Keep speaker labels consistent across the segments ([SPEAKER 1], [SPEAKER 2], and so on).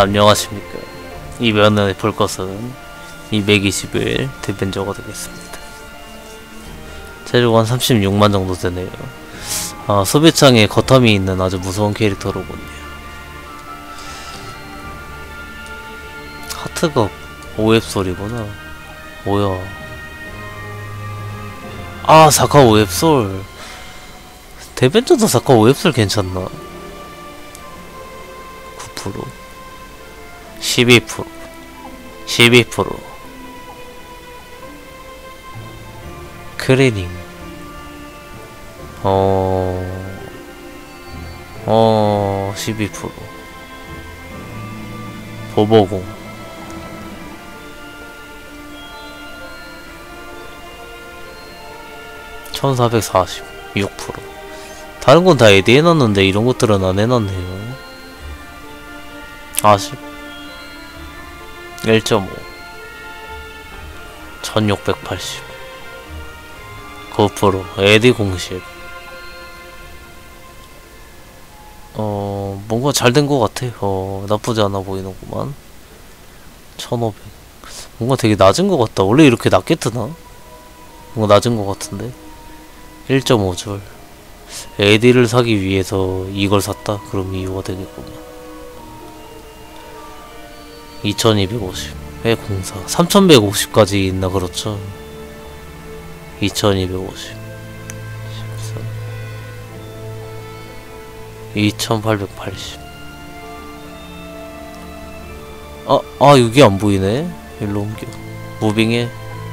[SPEAKER 1] 안녕하십니까. 이 면에 볼 것은 221 디벤저가 되겠습니다. 체력 한 36만 정도 되네요. 아, 소비창에 거텀이 있는 아주 무서운 캐릭터로군요. 하트가 오앱솔이구나. 뭐야. 아, 사카 오앱솔. 디벤저도 사카 오앱솔 괜찮나? 9% 12% 12% 크리닝 12% 보보공 1440 6%. 다른 건 다 에디 해놨는데 이런 것들은 안 해놨네요. 40 1.5 1680 9% 에디 공식. 뭔가 잘 된 것 같아. 나쁘지 않아 보이는구만. 1500 뭔가 되게 낮은 것 같다. 원래 이렇게 낮게 뜨나? 뭔가 낮은 것 같은데. 1.5줄 에디를 사기 위해서 이걸 샀다? 그럼 이유가 되겠구만. 2250 왜 공사 3150까지 있나. 그렇죠. 2250 13 2880 여기 안 보이네. 일로 옮겨. 무빙해.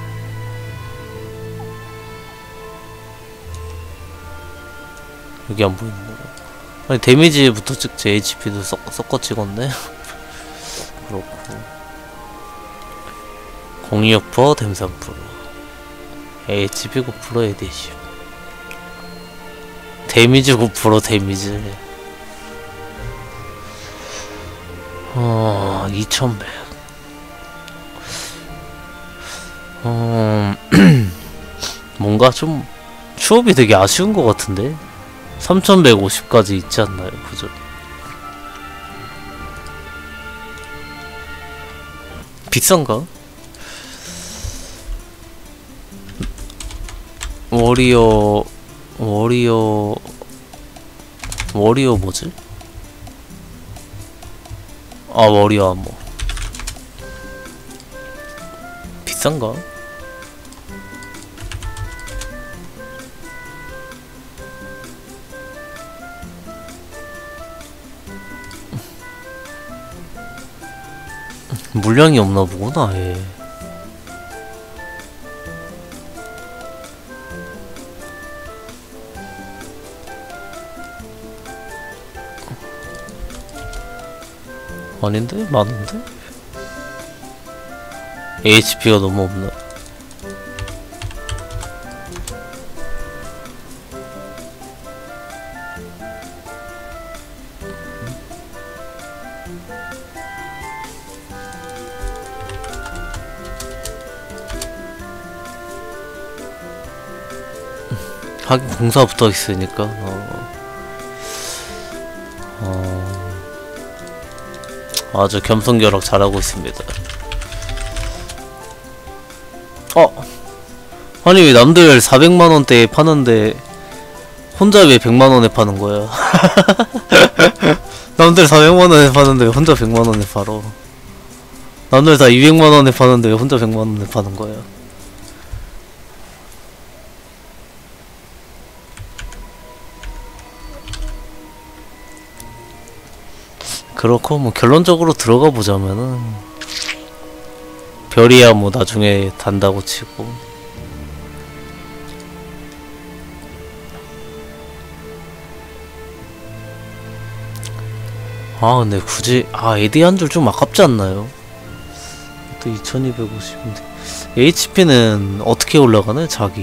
[SPEAKER 1] 여기 안 보이는 거. 아니, 데미지부터 찍지. HP도 섞어 찍었네. 그렇고 06% 댐 3% HP 9% 에디시 데미지 9% 데미지 2100 뭔가 좀 추업이 되게 아쉬운 것 같은데. 3150까지 있지 않나요? 그죠? 비싼가? 워리어 뭐지? 아, 워리어 암호 비싼가? 물량이 없나 보구나. 예. 아닌데? 많은데? HP가 너무 없나? 하긴 공사 붙어있으니까. 아주 겸손결학 잘하고 있습니다. 아니 왜 남들 400만원대에 파는데 혼자 왜 100만원에 파는 거야? 남들 400만원에 파는데 왜 혼자 100만원에 팔어? 남들 다 200만원에 파는데 왜 혼자 100만원에 파는 거야? 그렇고 뭐 결론적으로 들어가 보자면은 별이야 뭐 나중에 단다고 치고. 근데 굳이 에디 한 줄 좀 아깝지 않나요? 또 2250인데 HP는 어떻게 올라가네 자기.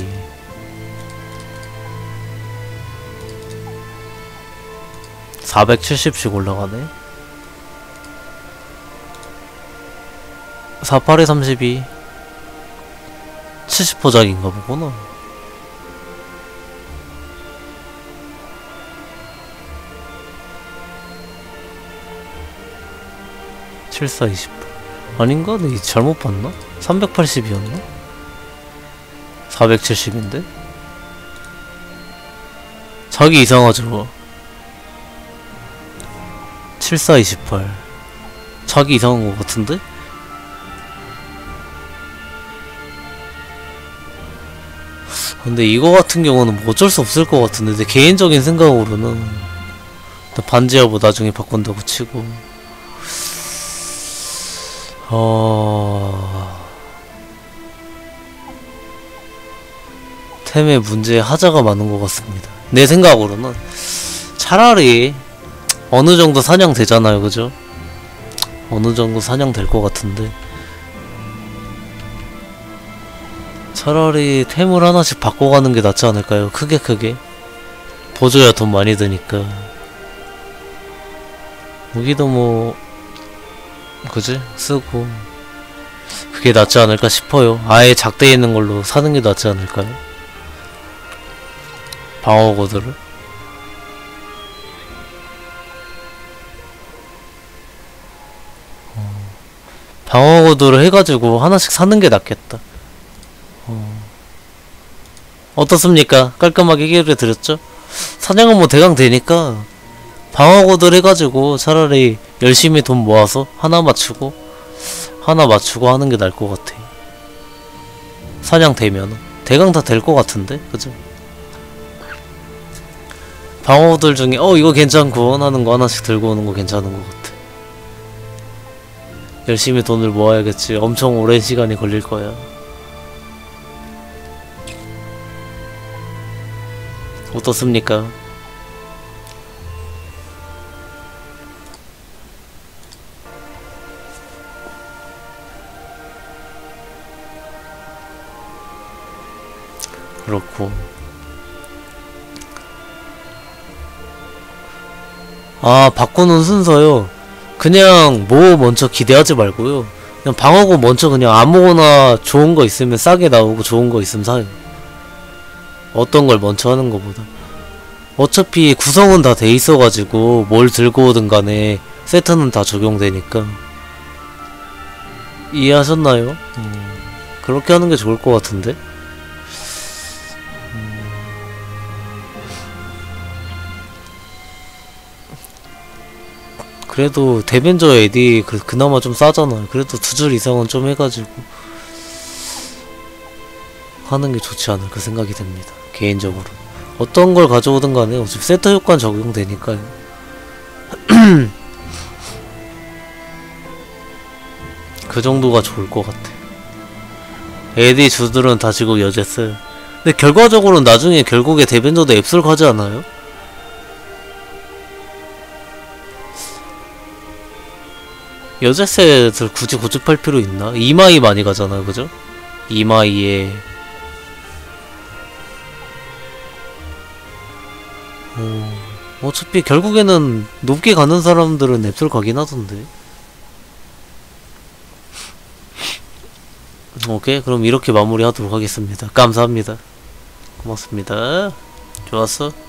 [SPEAKER 1] 470씩 올라가네. 48에 32 70%작인가 보구나. 7428 아닌가? 내 잘못 봤나? 380이었나? 470인데? 자기 이상하죠. 7428 자기 이상한 것 같은데? 근데 이거 같은 경우는 뭐 어쩔 수 없을 것 같은데 내 개인적인 생각으로는 반지하고 나중에 바꾼다고 치고 템의 문제에 하자가 많은 것 같습니다. 내 생각으로는 차라리 어느 정도 사냥되잖아요, 그죠? 어느 정도 사냥될 것 같은데 차라리 템을 하나씩 바꿔가는 게 낫지 않을까요? 크게 보조야 돈 많이 드니까. 무기도 뭐 그지? 쓰고 그게 낫지 않을까 싶어요. 아예 작대에 있는 걸로 사는 게 낫지 않을까요? 방어구들을 방어구들을 해가지고 하나씩 사는 게 낫겠다. 어떻습니까? 깔끔하게 해결해 드렸죠? 사냥은 뭐 대강 되니까 방어구들 해가지고 차라리 열심히 돈 모아서 하나 맞추고 하는 게 나을 것 같아. 사냥 되면 대강 다 될 것 같은데, 그죠? 방어구들 중에 이거 괜찮고 하는 거 하나씩 들고 오는 거 괜찮은 것 같아. 열심히 돈을 모아야겠지. 엄청 오랜 시간이 걸릴 거야. 어떻습니까? 그렇고 바꾸는 순서요. 그냥 뭐 먼저 기대하지 말고요. 그냥 방어구 먼저 그냥 아무거나 좋은 거 있으면 싸게 나오고 좋은 거 있으면 사요. 어떤 걸 먼저 하는 것보다 어차피 구성은 다 돼 있어가지고 뭘 들고 오든 간에 세트는 다 적용되니까. 이해하셨나요? 그렇게 하는 게 좋을 것 같은데? 그래도 데벤저 에디 그나마 좀 싸잖아요. 그래도 2줄 이상은 좀 해가지고 하는 게 좋지 않을까 생각이 됩니다. 개인적으로 어떤 걸 가져오든 간에 어차피 세트 효과는 적용되니까요. 그 정도가 좋을 것 같아. 에디 주들은 다 지고 여제스. 근데 결과적으로는 나중에 결국에 데벤저도 앱솔 가지 않아요? 여제스들 굳이 고집할 필요 있나? 이마이 많이 가잖아요, 그죠? 이마이에 어차피 결국에는 높게 가는 사람들은 앱솔 가긴 하던데. 오케이, 그럼 이렇게 마무리하도록 하겠습니다. 감사합니다. 고맙습니다. 좋았어?